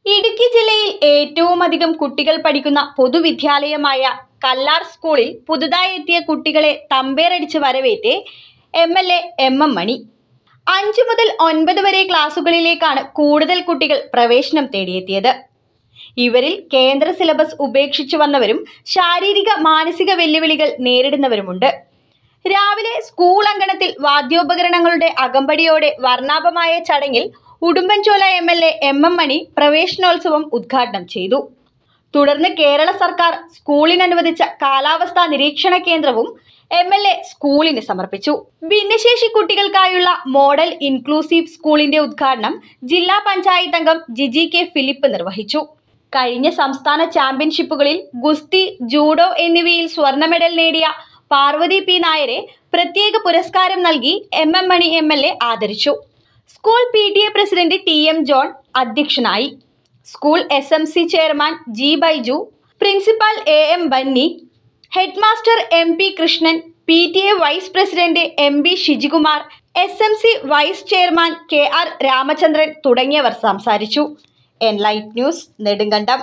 ഇടുക്കി ജില്ലയിൽ ഏറ്റവുമധികം കുട്ടികൾ പഠിക്കുന്ന പൊതുവിദ്യാലയമായ കല്ലാർ സ്കൂളിൽ പുതുതായി എത്തിയ കുട്ടികളെ തമ്പേറടിച്ച് വരവേറ്റ് MLA MM മണി. 5 മുതൽ 9 വരെ ക്ലാസുകളിലേക്കാണ് കൂടുതൽ കുട്ടികൾ പ്രവേശനം തേടിയെത്തിയത്. ഇവരിൽ കേന്ദ്ര സിലബസ് ഉപേക്ഷിച്ചു വന്നവരും ശാരീരിക മാനസിക വെല്ലുവിളികൾ നേരിടുന്നവരുമുണ്ട്. രാവിലെ സ്കൂൾ അങ്കണത്തിൽ വാദ്യോപകരണങ്ങളുടെ അകമ്പടിയോടെ വർണ്ണാഭമായ ചടങ്ങിൽ ഉടുമ്പൻചോല MLA MM മണി പ്രവേശനോത്സവം ഉദ്ഘാടനം ചെയ്തു. തുടർന്ന് കേരള സർക്കാർ സ്കൂളിന് അനുവദിച്ച കാലാവസ്ഥാ നിരീക്ഷണ കേന്ദ്രവും MLA സ്കൂളിന് സമർപ്പിച്ചു. ഭിന്നശേഷി കുട്ടികൾക്കായുള്ള മോഡൽ ഇൻക്ലൂസീവ് സ്കൂളിന്റെ ഉദ്ഘാടനം ജില്ലാ പഞ്ചായത്ത് അംഗം ജിജി കെ ഫിലിപ്പ് നിർവഹിച്ചു. കഴിഞ്ഞ സംസ്ഥാന ചാമ്പ്യൻഷിപ്പുകളിൽ ഗുസ്തി, ജൂഡോ എന്നിവയിൽ സ്വർണ്ണ മെഡൽ നേടിയ പാർവതി പി നായരെ പ്രത്യേക പുരസ്കാരം നൽകി MM മണി MLA ആദരിച്ചു. School PTA president TM John അധ്യക്ഷനായി. School SMC chairman G Baiju, principal AM Benny, headmaster MP Krishnan, PTA vice president MB Shijikumar, SMC vice chairman KR Ramachandran തുടങ്ങിയവർ സംസാരിച്ചു. Enlight news, Nedumkandam.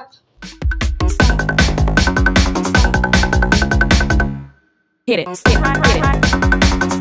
Hit it.